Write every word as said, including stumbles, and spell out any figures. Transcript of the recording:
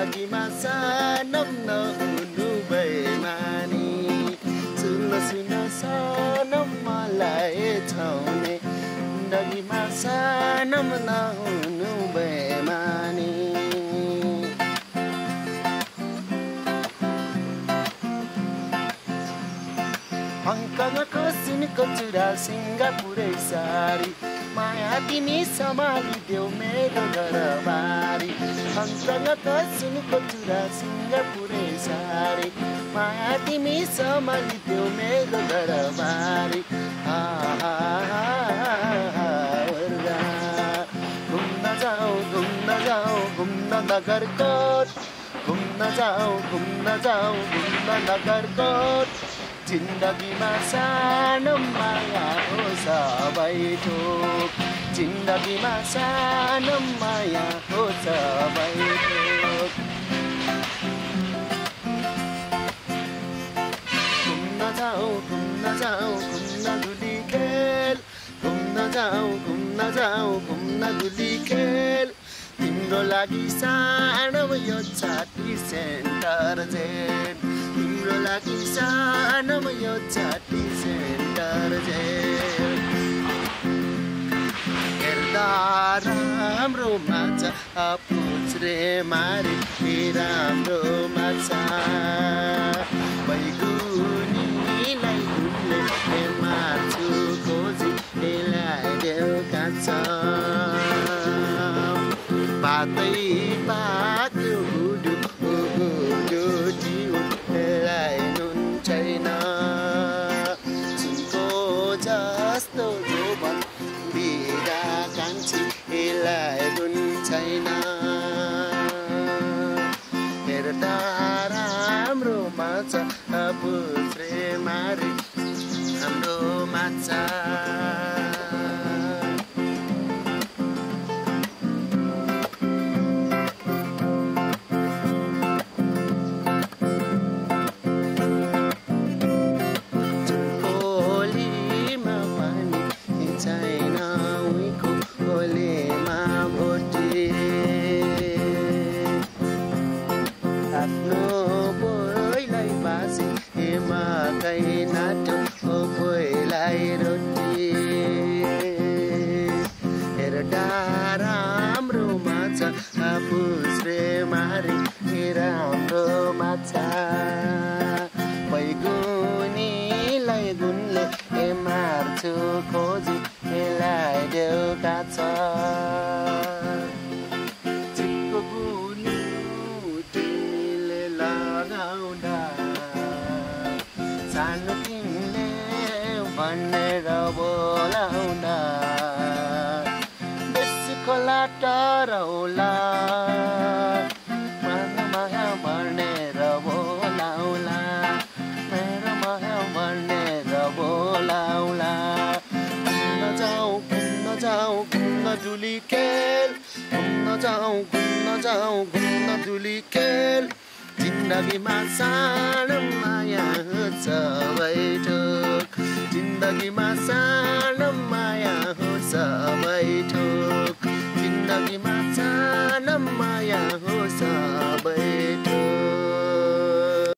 जिन्दगीमा सनम नहुनु बेमानी सुन सुन सनम मलाई छाउने जिन्दगीमा सनम नहुनु बेमानी हङकङको सुनको चुरा सिङ्गापुरै सारी माया तिमी सम्हालिदेऊ मेरो घरबारी हङकङको सुनको चुरा सिङ्गापुरै सारी माया तिमी सम्हालिदेऊ मेरो घरबारी घुम्न जाऊ घुम्न जाऊ घुम्न नगरकोट घुम्न जाऊ घुम्न जाऊ घुम्न नगरकोट जिन्दगीमा सानो माया हो सबै थोक जिन्दगीमा सानो माया हो सबै थोक घुम्न जाऊ घुम्न जाऊ घुम्न धुली खेल घुम्न जाऊ घुम्न जाऊ घुम्न धुली खेल तिम्रो लागि सानो यो छाती सेन्टर जेल तिम्रो लागि सानो यो छाती सेन्टर जेल हेर्दा राम्रो माछा पुछ्रे मारे राम्रो माछा बैगुनीलाई घुम्ने मार्छु खोजी ल्याइदेऊ काँचा बातै पाक्यो गुडु गुडु जिउलाई नुन छैन सुनको जस्तो जोबन बिगा कान्छीलाई नुन छैन हेर्दा राम्रो माछा पुछ्रे मारे हाम्रो माछा हेर्दा राम्रो माछा पुछ्रे मारे राम्रो माछा बैगुनीलाई गुनले ए मार्छु खोजी ल्याइदेऊ काँचा चिक्को गुनु तिमीले लगाउँदा सानो तिमीले भनेर बोलाउँदा बेसी खोला टरौला मेरो माया भनेर बोलाउला मेरो माया भनेर बोलाउला घुम्न जाऊ घुम्न जाऊ घुम्न धुली खेल घुम्न जाऊ घुम्न जाऊ घुम्न धुली खेल जिन्दगीमा सानो माया हो सबै थोक जिन्दगीमा सानो माया हो सबै थोक जिन्दगीमा सानो माया हो सबै